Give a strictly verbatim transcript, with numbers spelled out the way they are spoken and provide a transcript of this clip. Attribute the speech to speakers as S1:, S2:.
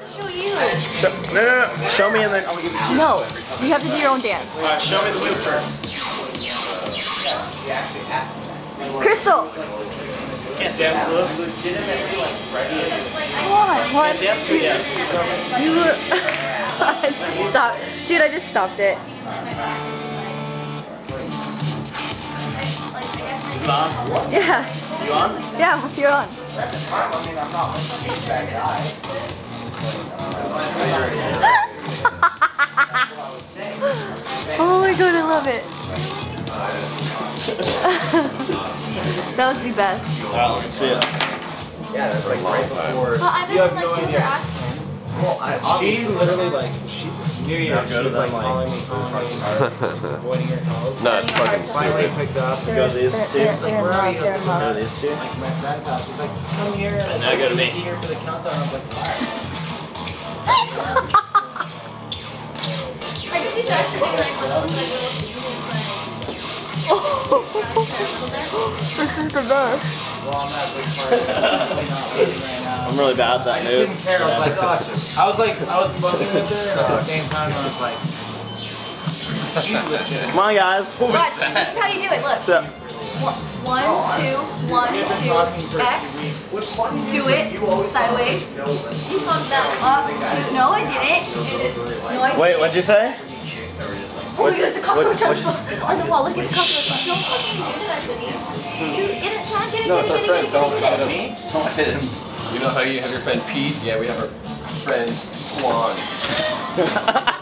S1: Show you.
S2: Show, no, no, no. Show me and then I'll give it to you.
S1: No, you have to do your own dance.
S2: Alright, show me the move first.
S1: Crystal.
S2: Can't dance to this.
S1: What? What?
S2: Can't dance to it yet.
S1: You were. I just stopped. Dude, I just stopped it.
S2: Is it on?
S1: Yeah.
S2: You on?
S1: Yeah, you're on. Oh my god, I love it. That was the best.
S2: Alright, let me see it.
S3: Yeah, that's like right before.
S1: Well, I've been
S3: You have
S1: like
S3: no
S1: two
S3: idea.
S1: actions.
S3: Well, I, she literally like she New Year she was like calling me, calling me, avoiding her calls.
S4: No, it's fucking
S3: Finally
S4: stupid.
S3: picked up.
S2: Go to these two.
S1: They're,
S3: Like,
S1: they're
S3: where are you?
S1: they're
S3: Like,
S2: Go to these two.
S3: Like my friend's house. She's like, come here.
S2: And now go to me.
S3: Here for the countdown. I was like, why?
S1: I can see Josh doing like one of those like little things This is the best.
S3: Well, I'm not a big part of it. Definitely not waiting right now.
S2: I'm really bad at that
S3: I just
S2: move.
S3: didn't care. I was like, oh, it's just. I was like, I was fucking with her, and at the same time, I was like, you legit.
S2: Come on, guys.
S1: Watch, this is how you do it, look.
S2: So,
S1: One, two, one, two, X. Do it sideways. You pump that up. Two, no, I didn't. No, I didn't.
S2: wait, what'd you say?
S1: Oh, there's a cockroach
S2: what-
S1: on, the- on the wall. Look at the cockroach. Don't fucking do that, Denise. Dude, get it, Sean. Get it,
S4: No,
S1: get
S4: it's our
S1: it,
S4: friend.
S1: get
S4: Don't
S1: it,
S4: hit
S1: get it,
S4: him.
S1: get it.
S4: Don't hit him. You know how you have your friend Pete? Yeah, we have our friend Juan.